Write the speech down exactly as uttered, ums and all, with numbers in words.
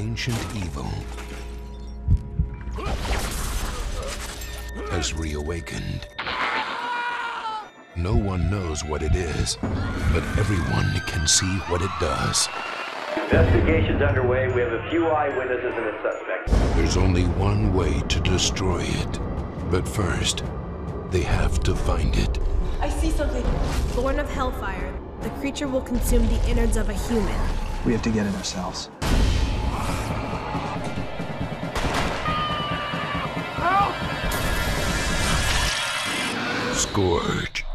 ancient evil has reawakened. No one knows what it is, but everyone can see what it does. Investigation's underway. We have a few eyewitnesses and a suspect. There's only one way to destroy it. But first, they have to find it. I see something. Born of hellfire, the creature will consume the innards of a human. We have to get it ourselves. Scourge.